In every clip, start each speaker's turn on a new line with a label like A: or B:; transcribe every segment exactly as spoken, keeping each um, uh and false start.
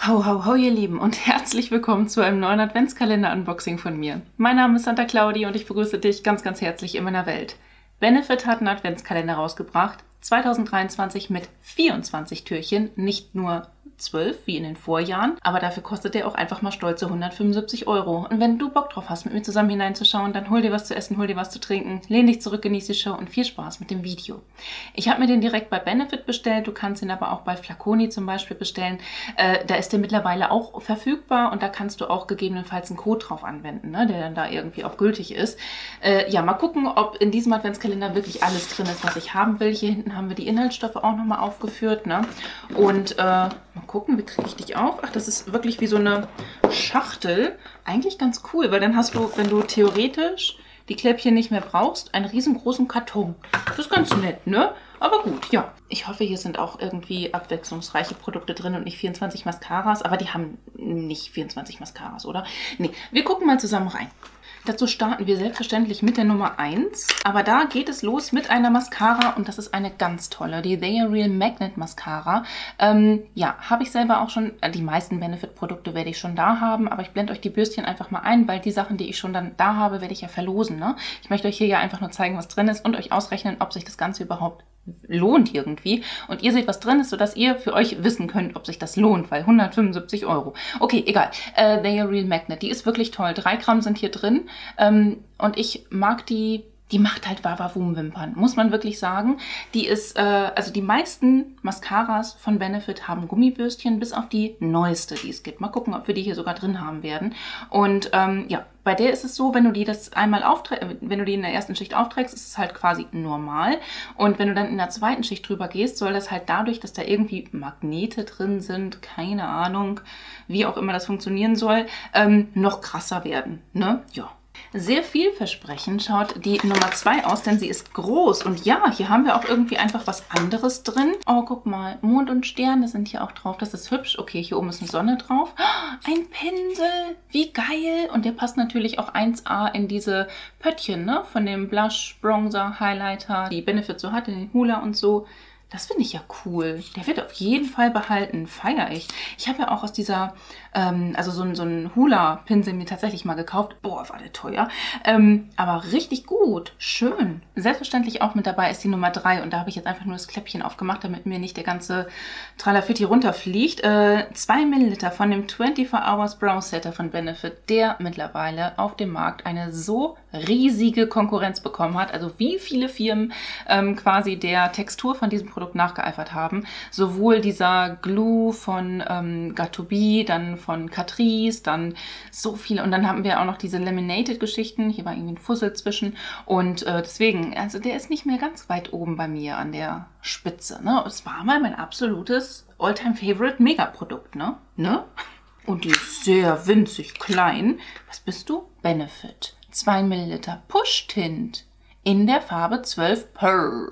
A: Ho, ho, ho, ihr Lieben und herzlich willkommen zu einem neuen Adventskalender-Unboxing von mir. Mein Name ist Santa Claudi und ich begrüße dich ganz, ganz herzlich in meiner Welt. Benefit hat einen Adventskalender rausgebracht, zwanzig dreiundzwanzig mit vierundzwanzig Türchen, nicht nur zwölf wie in den Vorjahren, aber dafür kostet der auch einfach mal stolze hundertfünfundsiebzig Euro. Und wenn du Bock drauf hast, mit mir zusammen hineinzuschauen, dann hol dir was zu essen, hol dir was zu trinken, lehn dich zurück, genieß die Show und viel Spaß mit dem Video. Ich habe mir den direkt bei Benefit bestellt, du kannst ihn aber auch bei Flaconi zum Beispiel bestellen. Äh, da ist der mittlerweile auch verfügbar und da kannst du auch gegebenenfalls einen Code drauf anwenden, ne, der dann da irgendwie auch gültig ist. Äh, ja, mal gucken, ob in diesem Adventskalender wirklich alles drin ist, was ich haben will. Hier hinten haben wir die Inhaltsstoffe auch nochmal aufgeführt, ne? Und äh, mal gucken, wie kriege ich dich auf? Ach, das ist wirklich wie so eine Schachtel. Eigentlich ganz cool, weil dann hast du, wenn du theoretisch die Kläppchen nicht mehr brauchst, einen riesengroßen Karton. Das ist ganz nett, ne? Aber gut, ja. Ich hoffe, hier sind auch irgendwie abwechslungsreiche Produkte drin und nicht vierundzwanzig Mascaras. Aber die haben nicht vierundzwanzig Mascaras, oder? Nee, wir gucken mal zusammen rein. Dazu starten wir selbstverständlich mit der Nummer eins. Aber da geht es los mit einer Mascara und das ist eine ganz tolle, die They Are Real Magnet Mascara. Ähm, ja, habe ich selber auch schon, äh, die meisten Benefit-Produkte werde ich schon da haben, aber ich blende euch die Bürstchen einfach mal ein, weil die Sachen, die ich schon dann da habe, werde ich ja verlosen, ne? Ich möchte euch hier ja einfach nur zeigen, was drin ist und euch ausrechnen, ob sich das Ganze überhaupt lohnt irgendwie. Und ihr seht, was drin ist, sodass ihr für euch wissen könnt, ob sich das lohnt, weil hundertfünfundsiebzig Euro. Okay, egal. Äh, They Are Real Magnet, die ist wirklich toll. Drei Gramm sind hier drin. Ähm, und ich mag die, die macht halt Wawawum-Wimpern, muss man wirklich sagen. Die ist, äh, also die meisten Mascaras von Benefit haben Gummibürstchen, bis auf die neueste, die es gibt. Mal gucken, ob wir die hier sogar drin haben werden. Und ähm, ja, bei der ist es so, wenn du die das einmal aufträgst, wenn du die in der ersten Schicht aufträgst, ist es halt quasi normal. Und wenn du dann in der zweiten Schicht drüber gehst, soll das halt dadurch, dass da irgendwie Magnete drin sind, keine Ahnung, wie auch immer das funktionieren soll, ähm, noch krasser werden, ne? Ja. Sehr vielversprechend schaut die Nummer zwei aus, denn sie ist groß. Und ja, hier haben wir auch irgendwie einfach was anderes drin. Oh, guck mal, Mond und Sterne sind hier auch drauf. Das ist hübsch. Okay, hier oben ist eine Sonne drauf. Ein Pinsel, wie geil. Und der passt natürlich auch eins A in diese Pöttchen, ne? Von dem Blush, Bronzer, Highlighter, die Benefit so hat, in den Hula und so. Das finde ich ja cool. Der wird auf jeden Fall behalten. Feiere ich. Ich habe ja auch aus dieser, ähm, also so, so einen Hula-Pinsel mir tatsächlich mal gekauft. Boah, war der teuer. Ähm, aber richtig gut. Schön. Selbstverständlich auch mit dabei ist die Nummer drei. Und da habe ich jetzt einfach nur das Kläppchen aufgemacht, damit mir nicht der ganze Tralafitti runterfliegt. Äh, zwei Milliliter von dem vierundzwanzig Hours Brow Setter von Benefit, der mittlerweile auf dem Markt eine so riesige Konkurrenz bekommen hat. Also wie viele Firmen ähm, quasi der Textur von diesem Produkt nachgeeifert haben. Sowohl dieser Glue von ähm, Got to Be, dann von Catrice, dann so viele. Und dann haben wir auch noch diese Laminated-Geschichten. Hier war irgendwie ein Fussel zwischen. Und äh, deswegen, also der ist nicht mehr ganz weit oben bei mir an der Spitze. Ne? Es war mal mein absolutes All-Time-Favorite-Megaprodukt. Ne? Ne? Und die ist sehr winzig klein. Was bist du? Benefit. zwei Milliliter Push-Tint in der Farbe zwölf Pearl.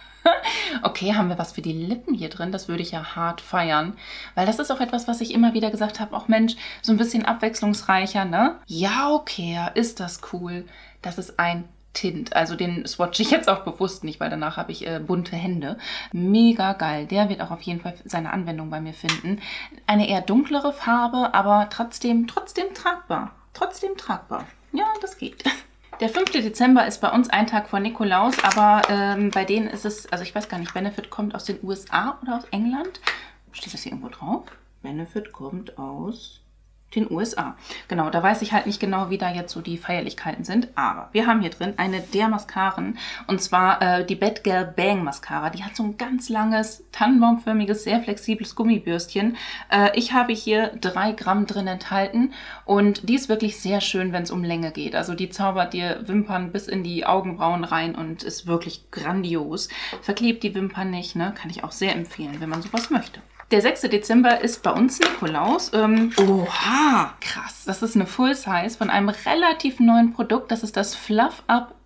A: Okay, haben wir was für die Lippen hier drin? Das würde ich ja hart feiern. Weil das ist auch etwas, was ich immer wieder gesagt habe. Auch Mensch, so ein bisschen abwechslungsreicher, ne? Ja, okay, ist das cool. Das ist ein Tint. Also den swatche ich jetzt auch bewusst nicht, weil danach habe ich äh, bunte Hände. Mega geil. Der wird auch auf jeden Fall seine Anwendung bei mir finden. Eine eher dunklere Farbe, aber trotzdem, trotzdem tragbar. Trotzdem tragbar. Ja, das geht. Der fünfte Dezember ist bei uns ein Tag vor Nikolaus, aber ähm, bei denen ist es, also ich weiß gar nicht, Benefit kommt aus den U S A oder aus England? Steht das hier irgendwo drauf? Benefit kommt aus den U S A. Genau, da weiß ich halt nicht genau, wie da jetzt so die Feierlichkeiten sind, aber wir haben hier drin eine der Mascaren und zwar äh, die Bad Girl Bang Mascara. Die hat so ein ganz langes, tannenbaumförmiges, sehr flexibles Gummibürstchen. Äh, ich habe hier drei Gramm drin enthalten und die ist wirklich sehr schön, wenn es um Länge geht. Also die zaubert dir Wimpern bis in die Augenbrauen rein und ist wirklich grandios. Verklebt die Wimpern nicht, ne? Kann ich auch sehr empfehlen, wenn man sowas möchte. Der sechste Dezember ist bei uns Nikolaus. Ähm, oha, krass. Das ist eine Full Size von einem relativ neuen Produkt. Das ist das Fluff Up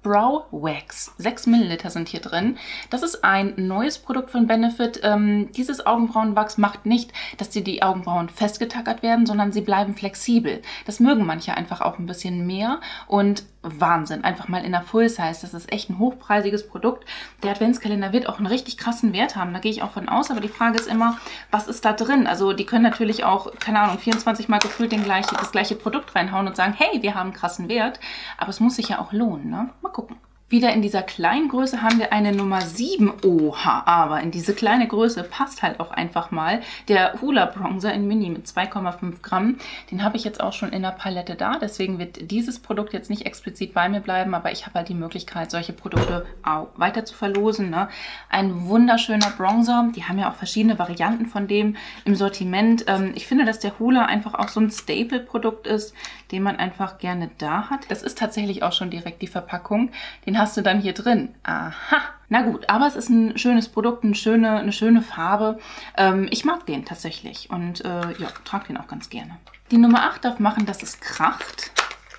A: Brow Wax. sechs Milliliter sind hier drin. Das ist ein neues Produkt von Benefit. Ähm, dieses Augenbrauenwachs macht nicht, dass die, die Augenbrauen festgetackert werden, sondern sie bleiben flexibel. Das mögen manche einfach auch ein bisschen mehr und Wahnsinn. Einfach mal in der Full Size. Das ist echt ein hochpreisiges Produkt. Der Adventskalender wird auch einen richtig krassen Wert haben. Da gehe ich auch von aus. Aber die Frage ist immer, was ist da drin? Also die können natürlich auch, keine Ahnung, vierundzwanzig Mal gefühlt den gleiche, das gleiche Produkt reinhauen und sagen, hey, wir haben einen krassen Wert. Aber es muss sich ja auch lohnen, ne? Mal gucken. Wieder in dieser kleinen Größe haben wir eine Nummer sieben. Oha, aber in diese kleine Größe passt halt auch einfach mal der Hoola Bronzer in Mini mit zwei Komma fünf Gramm. Den habe ich jetzt auch schon in der Palette da. Deswegen wird dieses Produkt jetzt nicht explizit bei mir bleiben. Aber ich habe halt die Möglichkeit, solche Produkte auch weiter zu verlosen. Ne? Ein wunderschöner Bronzer. Die haben ja auch verschiedene Varianten von dem im Sortiment. Ähm, ich finde, dass der Hoola einfach auch so ein Staple-Produkt ist, den man einfach gerne da hat. Das ist tatsächlich auch schon direkt die Verpackung. Den hast du dann hier drin. Aha. Na gut, aber es ist ein schönes Produkt, eine schöne, eine schöne Farbe. Ähm, ich mag den tatsächlich und äh, ja, trage den auch ganz gerne. Die Nummer acht darf machen, dass es kracht.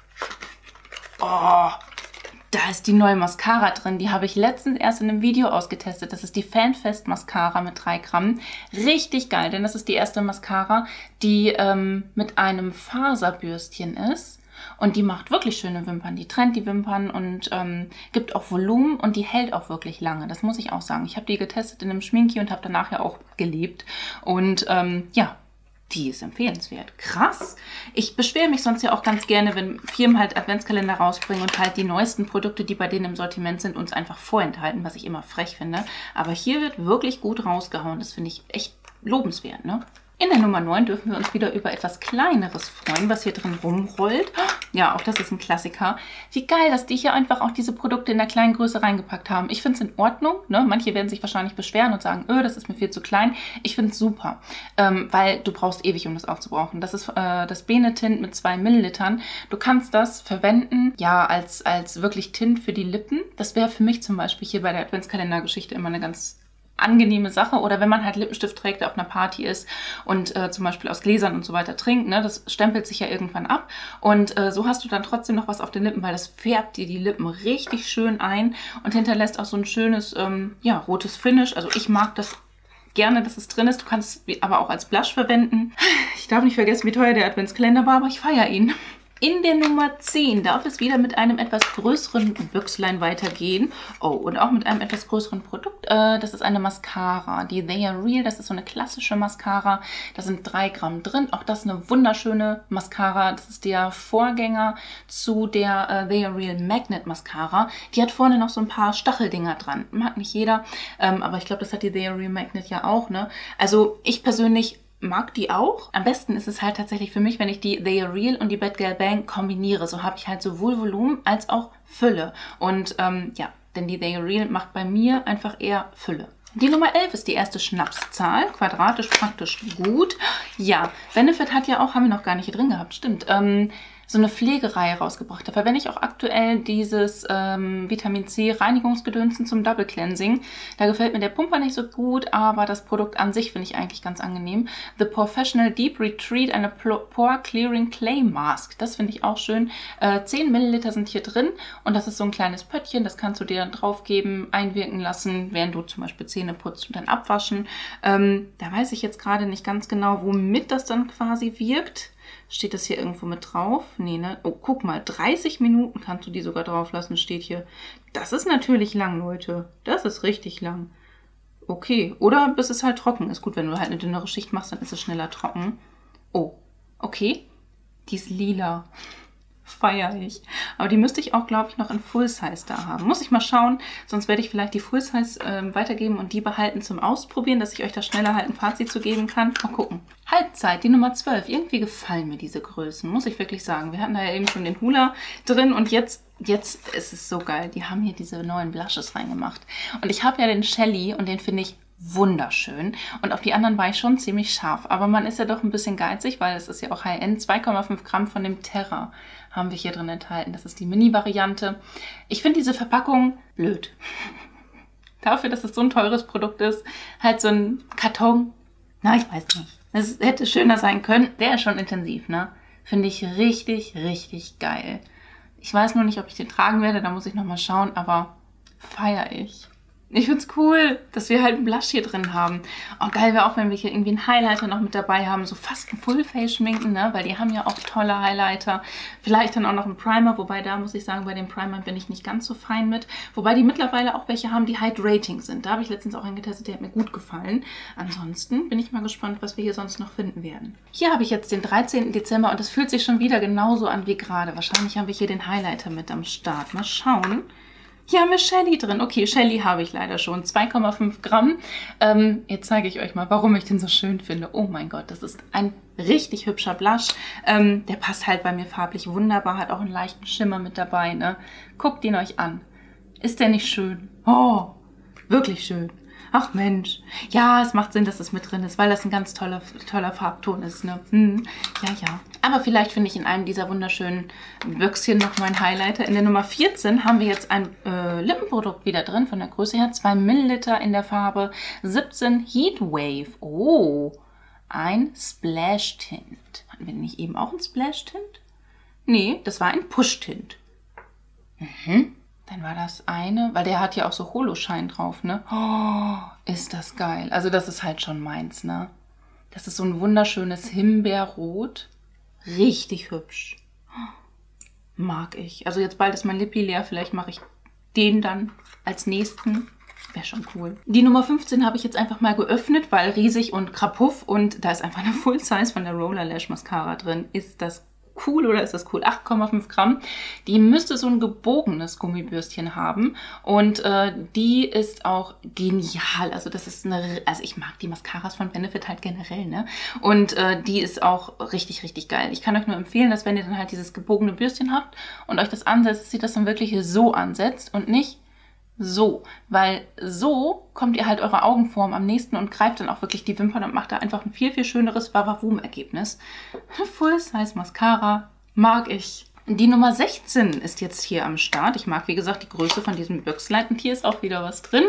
A: Oh, da ist die neue Mascara drin. Die habe ich letztens erst in einem Video ausgetestet. Das ist die Fanfest Mascara mit drei Gramm. Richtig geil, denn das ist die erste Mascara, die ähm, mit einem Faserbürstchen ist. Und die macht wirklich schöne Wimpern. Die trennt die Wimpern und ähm, gibt auch Volumen und die hält auch wirklich lange. Das muss ich auch sagen. Ich habe die getestet in einem Schminki und habe danach ja auch gelebt. Und ähm, ja, die ist empfehlenswert. Krass. Ich beschwere mich sonst ja auch ganz gerne, wenn Firmen halt Adventskalender rausbringen und halt die neuesten Produkte, die bei denen im Sortiment sind, uns einfach vorenthalten, was ich immer frech finde. Aber hier wird wirklich gut rausgehauen. Das finde ich echt lobenswert, ne? In der Nummer neun dürfen wir uns wieder über etwas Kleineres freuen, was hier drin rumrollt. Ja, auch das ist ein Klassiker. Wie geil, dass die hier einfach auch diese Produkte in der kleinen Größe reingepackt haben. Ich finde es in Ordnung. Ne? Manche werden sich wahrscheinlich beschweren und sagen, öh, das ist mir viel zu klein. Ich finde es super, ähm, weil du brauchst ewig, um das aufzubrauchen. Das ist äh, das Bene-Tint mit zwei Millilitern. Du kannst das verwenden, ja, als, als wirklich Tint für die Lippen. Das wäre für mich zum Beispiel hier bei der Adventskalender-Geschichte immer eine ganz angenehme Sache. Oder wenn man halt Lippenstift trägt, der auf einer Party ist und äh, zum Beispiel aus Gläsern und so weiter trinkt, ne, das stempelt sich ja irgendwann ab. Und äh, so hast du dann trotzdem noch was auf den Lippen, weil das färbt dir die Lippen richtig schön ein und hinterlässt auch so ein schönes, ähm, ja, rotes Finish. Also ich mag das gerne, dass es drin ist. Du kannst es aber auch als Blush verwenden. Ich darf nicht vergessen, wie teuer der Adventskalender war, aber ich feiere ihn. In der Nummer zehn darf es wieder mit einem etwas größeren Büchslein weitergehen. Oh, und auch mit einem etwas größeren Produkt. Äh, das ist eine Mascara, die They Are Real. Das ist so eine klassische Mascara. Da sind drei Gramm drin. Auch das ist eine wunderschöne Mascara. Das ist der Vorgänger zu der äh, They Are Real Magnet Mascara. Die hat vorne noch so ein paar Stacheldinger dran. Mag nicht jeder, ähm, aber ich glaube, das hat die They Are Real Magnet ja auch, ne? Also ich persönlich mag die auch. Am besten ist es halt tatsächlich für mich, wenn ich die They Are Real und die Bad Girl Bang kombiniere. So habe ich halt sowohl Volumen als auch Fülle. Und ähm, ja, denn die They Are Real macht bei mir einfach eher Fülle. Die Nummer elf ist die erste Schnapszahl. Quadratisch praktisch gut. Ja, Benefit hat ja auch, haben wir noch gar nicht hier drin gehabt, stimmt, ähm, so eine Pflegereihe rausgebracht. Da verwende ich auch aktuell dieses ähm, Vitamin C Reinigungsgedönsen zum Double Cleansing. Da gefällt mir der Pumper nicht so gut, aber das Produkt an sich finde ich eigentlich ganz angenehm. The Professional Deep Retreat, eine Pore Clearing Clay Mask. Das finde ich auch schön. Äh, zehn Milliliter sind hier drin und das ist so ein kleines Pöttchen. Das kannst du dir dann drauf geben, einwirken lassen, während du zum Beispiel Zähne putzt und dann abwaschen. Ähm, da weiß ich jetzt gerade nicht ganz genau, womit das dann quasi wirkt. Steht das hier irgendwo mit drauf? Nee, ne? Oh, guck mal, dreißig Minuten kannst du die sogar drauf lassen, steht hier. Das ist natürlich lang, Leute. Das ist richtig lang. Okay, oder bis es halt trocken ist. Gut, wenn du halt eine dünnere Schicht machst, dann ist es schneller trocken. Oh, okay. Die ist lila. Feiere ich. Aber die müsste ich auch, glaube ich, noch in Full Size da haben. Muss ich mal schauen, sonst werde ich vielleicht die Full Size äh, weitergeben und die behalten zum Ausprobieren, dass ich euch da schneller halt ein Fazit zu geben kann. Mal gucken. Halbzeit, die Nummer zwölf. Irgendwie gefallen mir diese Größen, muss ich wirklich sagen. Wir hatten da ja eben schon den Hoola drin und jetzt, jetzt ist es so geil. Die haben hier diese neuen Blushes reingemacht. Und ich habe ja den Shelly und den finde ich wunderschön. Und auf die anderen war ich schon ziemlich scharf. Aber man ist ja doch ein bisschen geizig, weil es ist ja auch High-End. zwei Komma fünf Gramm von dem Terra haben wir hier drin enthalten. Das ist die Mini-Variante. Ich finde diese Verpackung blöd. Dafür, dass es so ein teures Produkt ist, halt so ein Karton. Na, ich weiß nicht. Es hätte schöner sein können. Der ist schon intensiv, ne? Finde ich richtig, richtig geil. Ich weiß nur nicht, ob ich den tragen werde, da muss ich nochmal schauen, aber feiere ich. Ich finde es cool, dass wir halt einen Blush hier drin haben. Oh, geil wäre auch, wenn wir hier irgendwie einen Highlighter noch mit dabei haben. So fast ein Full-Face schminken, ne? Weil die haben ja auch tolle Highlighter. Vielleicht dann auch noch einen Primer, wobei da muss ich sagen, bei den Primern bin ich nicht ganz so fein mit. Wobei die mittlerweile auch welche haben, die Hydrating sind. Da habe ich letztens auch einen getestet, der hat mir gut gefallen. Ansonsten bin ich mal gespannt, was wir hier sonst noch finden werden. Hier habe ich jetzt den dreizehnten Dezember und es fühlt sich schon wieder genauso an wie gerade. Wahrscheinlich haben wir hier den Highlighter mit am Start. Mal schauen. Hier haben wir Shelly drin. Okay, Shelly habe ich leider schon. zwei Komma fünf Gramm. Ähm, jetzt zeige ich euch mal, warum ich den so schön finde. Oh mein Gott, das ist ein richtig hübscher Blush. Ähm, der passt halt bei mir farblich wunderbar. Hat auch einen leichten Schimmer mit dabei. Ne? Guckt ihn euch an. Ist der nicht schön? Oh, wirklich schön. Ach Mensch. Ja, es macht Sinn, dass es mit drin ist, weil das ein ganz toller, toller Farbton ist. Ne? Hm. Ja, ja. Aber vielleicht finde ich in einem dieser wunderschönen Büchschen noch meinen Highlighter. In der Nummer vierzehn haben wir jetzt ein äh, Lippenprodukt wieder drin, von der Größe her. zwei Milliliter in der Farbe siebzehn Heatwave. Oh, ein Splash Tint. Hatten wir nicht eben auch ein Splash Tint? Nee, das war ein Push Tint. Mhm. Dann war das eine, weil der hat ja auch so Holoschein drauf, ne? Oh, ist das geil. Also das ist halt schon meins, ne? Das ist so ein wunderschönes Himbeerrot. Richtig hübsch. Mag ich. Also jetzt bald ist mein Lippi leer. Vielleicht mache ich den dann als nächsten. Wäre schon cool. Die Nummer fünfzehn habe ich jetzt einfach mal geöffnet, weil riesig und krapuff. Und da ist einfach eine Full Size von der Roller Lash Mascara drin. Ist das cool oder ist das cool? acht Komma fünf Gramm. Die müsste so ein gebogenes Gummibürstchen haben und äh, die ist auch genial. Also das ist eine, also ich mag die Mascaras von Benefit halt generell, ne? Und äh, die ist auch richtig, richtig geil. Ich kann euch nur empfehlen, dass wenn ihr dann halt dieses gebogene Bürstchen habt und euch das ansetzt, dass ihr das dann wirklich so ansetzt und nicht so, weil so kommt ihr halt eurer Augenform am nächsten und greift dann auch wirklich die Wimpern und macht da einfach ein viel, viel schöneres Wavavoom-Ergebnis. Full Size Mascara mag ich. Die Nummer sechzehn ist jetzt hier am Start. Ich mag, wie gesagt, die Größe von diesem Büchslein. Und hier ist auch wieder was drin.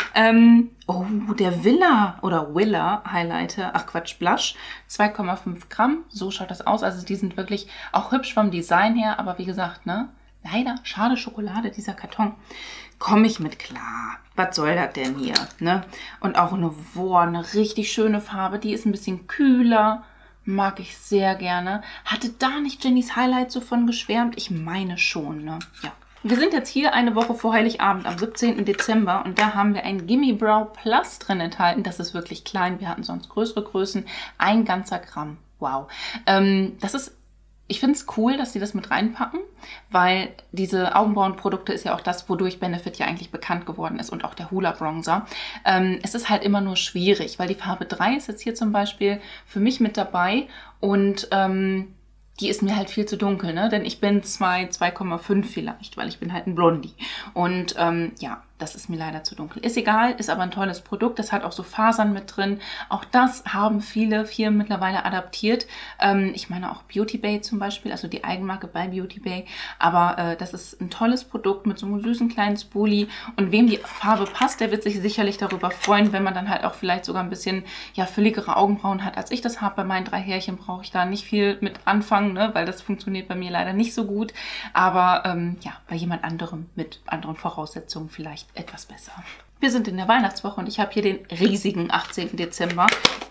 A: Ähm, oh, der Villa oder Willa Highlighter, ach Quatsch, Blush. zwei Komma fünf Gramm, so schaut das aus. Also die sind wirklich auch hübsch vom Design her. Aber wie gesagt, ne, leider, schade Schokolade, dieser Karton. Komme ich mit klar. Was soll das denn hier? Ne? Und auch eine, boah, eine richtig schöne Farbe. Die ist ein bisschen kühler. Mag ich sehr gerne. Hatte da nicht Jennys Highlight so von geschwärmt? Ich meine schon, ne? Ja. Wir sind jetzt hier eine Woche vor Heiligabend am siebzehnten Dezember und da haben wir ein Gimme Brow Plus drin enthalten. Das ist wirklich klein. Wir hatten sonst größere Größen. Ein ganzer Gramm. Wow. Ähm, das ist Ich finde es cool, dass sie das mit reinpacken, weil diese Augenbrauenprodukte ist ja auch das, wodurch Benefit ja eigentlich bekannt geworden ist und auch der Hoola Bronzer. Ähm, es ist halt immer nur schwierig, weil die Farbe drei ist jetzt hier zum Beispiel für mich mit dabei und ähm, die ist mir halt viel zu dunkel, ne? Denn ich bin zwei, zwei Komma fünf vielleicht, weil ich bin halt ein Blondie. Und ähm, ja, das ist mir leider zu dunkel. Ist egal, ist aber ein tolles Produkt. Das hat auch so Fasern mit drin. Auch das haben viele Firmen mittlerweile adaptiert. Ähm, ich meine auch Beauty Bay zum Beispiel, also die Eigenmarke bei Beauty Bay. Aber äh, das ist ein tolles Produkt mit so einem süßen kleinen Spoolie. Und wem die Farbe passt, der wird sich sicherlich darüber freuen, wenn man dann halt auch vielleicht sogar ein bisschen ja, fülligere Augenbrauen hat, als ich das habe. Bei meinen drei Härchen brauche ich da nicht viel mit anfangen, ne? Weil das funktioniert bei mir leider nicht so gut. Aber ähm, ja, bei jemand anderem mit anderen Voraussetzungen vielleicht etwas besser. Wir sind in der Weihnachtswoche und ich habe hier den riesigen achtzehnten Dezember.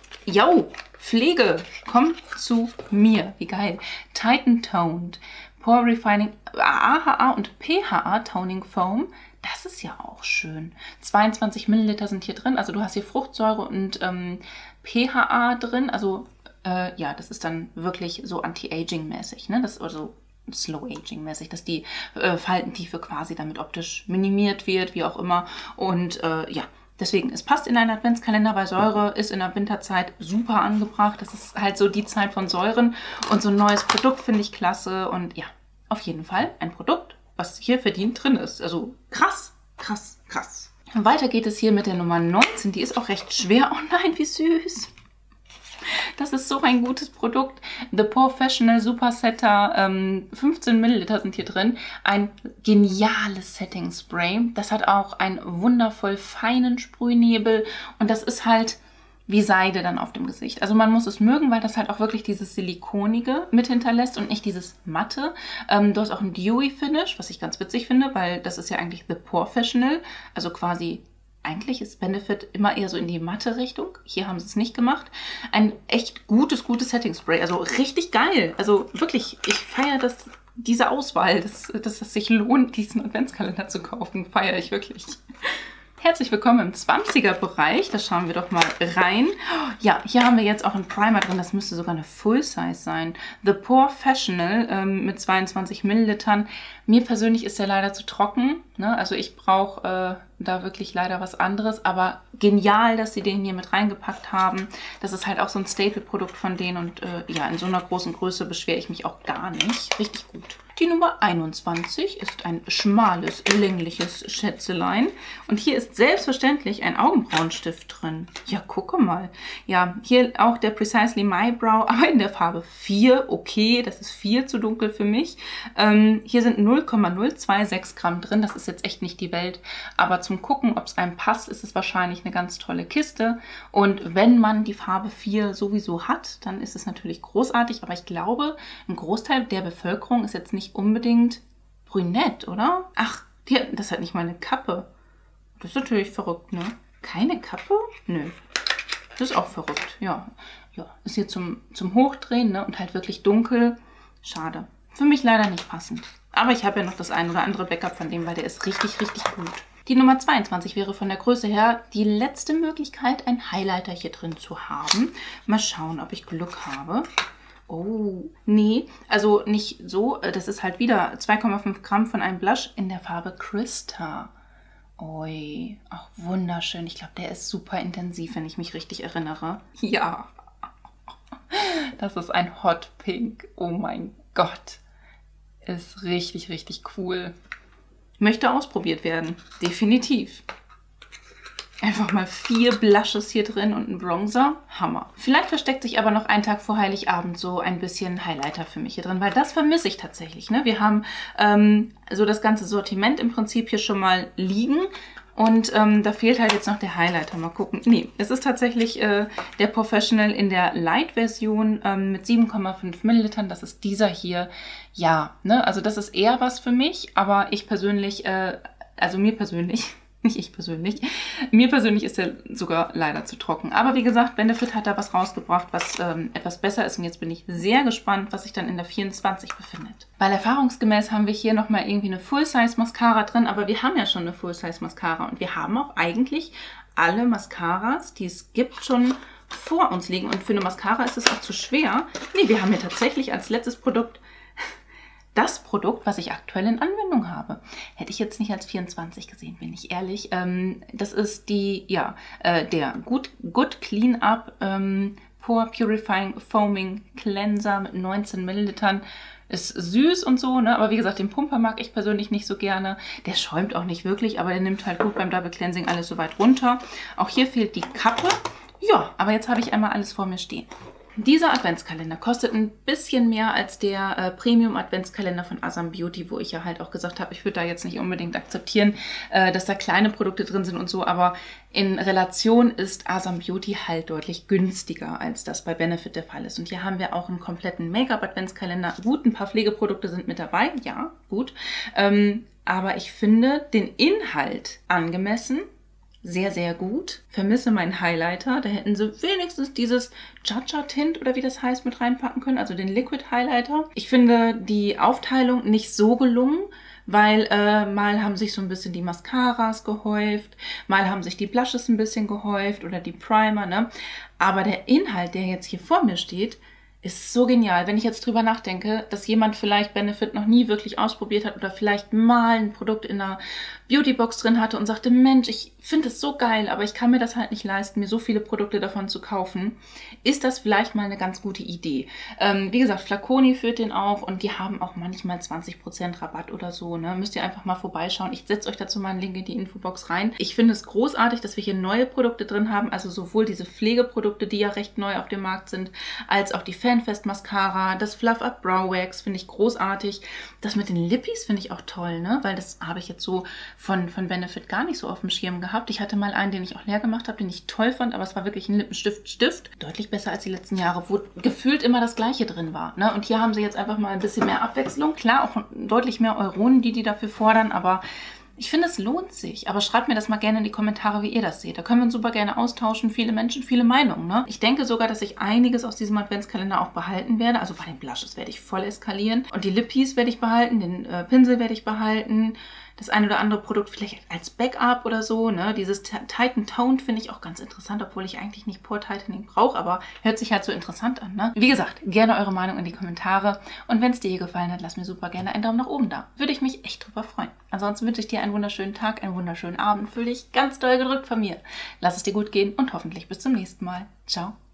A: Yo, Pflege, komm zu mir. Wie geil. Titan Toned, Pore Refining, A H A und P H A Toning Foam. Das ist ja auch schön. zweiundzwanzig Milliliter sind hier drin. Also du hast hier Fruchtsäure und ähm, P H A drin. Also äh, ja, das ist dann wirklich so Anti-Aging-mäßig. Ne? Das ist also Slow-Aging-mäßig, dass die äh, Faltentiefe quasi damit optisch minimiert wird, wie auch immer. Und äh, ja, deswegen, es passt in einen Adventskalender, weil Säure ist in der Winterzeit super angebracht. Das ist halt so die Zeit von Säuren. Und so ein neues Produkt finde ich klasse. Und ja, auf jeden Fall ein Produkt, was hier verdient drin ist. Also krass, krass, krass. Und weiter geht es hier mit der Nummer neunzehn. Die ist auch recht schwer. Oh nein, wie süß. Das ist so ein gutes Produkt. The Professional Super Setter, ähm, fünfzehn Milliliter sind hier drin. Ein geniales Setting Spray. Das hat auch einen wundervoll feinen Sprühnebel. Und das ist halt, wie Seide dann auf dem Gesicht. Also man muss es mögen, weil das halt auch wirklich dieses Silikonige mit hinterlässt und nicht dieses Matte. Ähm, du hast auch ein Dewy Finish, was ich ganz witzig finde, weil das ist ja eigentlich The Porefessional. Also quasi, eigentlich ist Benefit immer eher so in die matte Richtung. Hier haben sie es nicht gemacht. Ein echt gutes, gutes Setting Spray. Also richtig geil. Also wirklich, ich feiere das, diese Auswahl, dass, dass es sich lohnt, diesen Adventskalender zu kaufen. Feiere ich wirklich. Herzlich willkommen im zwanziger Bereich. Da schauen wir doch mal rein. Ja, hier haben wir jetzt auch einen Primer drin. Das müsste sogar eine Full Size sein. The Porefessional ähm, mit zweiundzwanzig Millilitern. Mir persönlich ist der leider zu trocken. Ne? Also ich brauche äh, da wirklich leider was anderes. Aber genial, dass sie den hier mit reingepackt haben. Das ist halt auch so ein Staple-Produkt von denen. Und äh, ja, in so einer großen Größe beschwere ich mich auch gar nicht. Richtig gut. Die Nummer einundzwanzig ist ein schmales, längliches Schätzelein. Und hier ist selbstverständlich ein Augenbrauenstift drin. Ja, gucke mal. Ja, hier auch der Precisely My Brow, aber in der Farbe vier. Okay, das ist viel zu dunkel für mich. Ähm, hier sind null Komma null zwei sechs Gramm drin. Das ist jetzt echt nicht die Welt. Aber zum Gucken, ob es einem passt, ist es wahrscheinlich eine ganz tolle Kiste. Und wenn man die Farbe vier sowieso hat, dann ist es natürlich großartig. Aber ich glaube, ein Großteil der Bevölkerung ist jetzt nicht unbedingt brünett, oder? Ach, die, das hat nicht mal eine Kappe. Das ist natürlich verrückt, ne? Keine Kappe? Nö. Das ist auch verrückt, ja. Ja, ist hier zum, zum Hochdrehen, ne? Und halt wirklich dunkel. Schade. Für mich leider nicht passend. Aber ich habe ja noch das ein oder andere Backup von dem, weil der ist richtig, richtig gut. Die Nummer zweiundzwanzig wäre von der Größe her die letzte Möglichkeit, einen Highlighter hier drin zu haben. Mal schauen, ob ich Glück habe. Oh, nee, also nicht so. Das ist halt wieder zwei Komma fünf Gramm von einem Blush in der Farbe Krista. Ui, auch wunderschön. Ich glaube, der ist super intensiv, wenn ich mich richtig erinnere. Ja, das ist ein Hot Pink. Oh mein Gott. Ist richtig, richtig cool. Möchte ausprobiert werden. Definitiv. Einfach mal vier Blushes hier drin und ein Bronzer. Hammer. Vielleicht versteckt sich aber noch einen Tag vor Heiligabend so ein bisschen Highlighter für mich hier drin, weil das vermisse ich tatsächlich. Ne? Wir haben ähm, so das ganze Sortiment im Prinzip hier schon mal liegen. Und ähm, da fehlt halt jetzt noch der Highlighter. Mal gucken. Nee, es ist tatsächlich äh, der Professional in der Light-Version ähm, mit sieben Komma fünf Millilitern. Das ist dieser hier. Ja, ne? Also das ist eher was für mich. Aber ich persönlich, äh, also mir persönlich... Nicht ich persönlich. Mir persönlich ist der sogar leider zu trocken. Aber wie gesagt, Benefit hat da was rausgebracht, was ähm, etwas besser ist. Und jetzt bin ich sehr gespannt, was sich dann in der vierundzwanzig befindet. Weil erfahrungsgemäß haben wir hier nochmal irgendwie eine Full-Size-Mascara drin. Aber wir haben ja schon eine Full-Size-Mascara. Und wir haben auch eigentlich alle Mascaras, die es gibt, schon vor uns liegen. Und für eine Mascara ist es auch zu schwer. Nee, wir haben hier tatsächlich als letztes Produkt das Produkt, was ich aktuell in Anwendung habe. Hätte ich jetzt nicht als vierundzwanzig gesehen, bin ich ehrlich. Ähm, das ist die, ja, äh, der Good, Good Clean Up ähm, Pore Purifying Foaming Cleanser mit neunzehn Millilitern. Ist süß und so, ne? Aber wie gesagt, den Pumper mag ich persönlich nicht so gerne. Der schäumt auch nicht wirklich, aber der nimmt halt gut beim Double Cleansing alles so weit runter. Auch hier fehlt die Kappe. Ja, aber jetzt habe ich einmal alles vor mir stehen. Dieser Adventskalender kostet ein bisschen mehr als der äh, Premium-Adventskalender von Asam Beauty, wo ich ja halt auch gesagt habe, ich würde da jetzt nicht unbedingt akzeptieren, äh, dass da kleine Produkte drin sind und so, aber in Relation ist Asam Beauty halt deutlich günstiger, als das bei Benefit der Fall ist. Und hier haben wir auch einen kompletten Make-up-Adventskalender. Gut, ein paar Pflegeprodukte sind mit dabei, ja, gut. Ähm, aber ich finde den Inhalt angemessen. Sehr, sehr gut. Vermisse meinen Highlighter. Da hätten sie wenigstens dieses Cha-Cha-Tint oder wie das heißt mit reinpacken können, also den Liquid Highlighter. Ich finde die Aufteilung nicht so gelungen, weil äh, mal haben sich so ein bisschen die Mascaras gehäuft, mal haben sich die Blushes ein bisschen gehäuft oder die Primer, ne? Aber der Inhalt, der jetzt hier vor mir steht, ist so genial. Wenn ich jetzt drüber nachdenke, dass jemand vielleicht Benefit noch nie wirklich ausprobiert hat oder vielleicht mal ein Produkt in einer Beautybox drin hatte und sagte, Mensch, ich finde es so geil, aber ich kann mir das halt nicht leisten, mir so viele Produkte davon zu kaufen, ist das vielleicht mal eine ganz gute Idee. Ähm, wie gesagt, Flaconi führt den auch und die haben auch manchmal zwanzig Prozent Rabatt oder so. Ne? Müsst ihr einfach mal vorbeischauen. Ich setze euch dazu mal einen Link in die Infobox rein. Ich finde es großartig, dass wir hier neue Produkte drin haben, also sowohl diese Pflegeprodukte, die ja recht neu auf dem Markt sind, als auch die Fan Fallenfest Mascara, das Fluff Up Brow Wax finde ich großartig. Das mit den Lippies finde ich auch toll, ne? Weil das habe ich jetzt so von, von Benefit gar nicht so auf dem Schirm gehabt. Ich hatte mal einen, den ich auch leer gemacht habe, den ich toll fand, aber es war wirklich ein Lippenstift, Stift. Deutlich besser als die letzten Jahre, wo gefühlt immer das Gleiche drin war, ne? Und hier haben sie jetzt einfach mal ein bisschen mehr Abwechslung. Klar, auch deutlich mehr Euronen, die die dafür fordern, aber ich finde, es lohnt sich. Aber schreibt mir das mal gerne in die Kommentare, wie ihr das seht. Da können wir uns super gerne austauschen. Viele Menschen, viele Meinungen, ne? Ich denke sogar, dass ich einiges aus diesem Adventskalender auch behalten werde. Also bei den Blushes werde ich voll eskalieren. Und die Lippies werde ich behalten, den äh, Pinsel werde ich behalten. Das eine oder andere Produkt vielleicht als Backup oder so, ne? Dieses Tighten Toned finde ich auch ganz interessant, obwohl ich eigentlich nicht Pore Tightening brauche, aber hört sich halt so interessant an, ne? Wie gesagt, gerne eure Meinung in die Kommentare. Und wenn es dir hier gefallen hat, lass mir super gerne einen Daumen nach oben da. Würde ich mich echt drüber freuen. Ansonsten wünsche ich dir einen wunderschönen Tag, einen wunderschönen Abend. Fühl dich ganz doll gedrückt von mir. Lass es dir gut gehen und hoffentlich bis zum nächsten Mal. Ciao.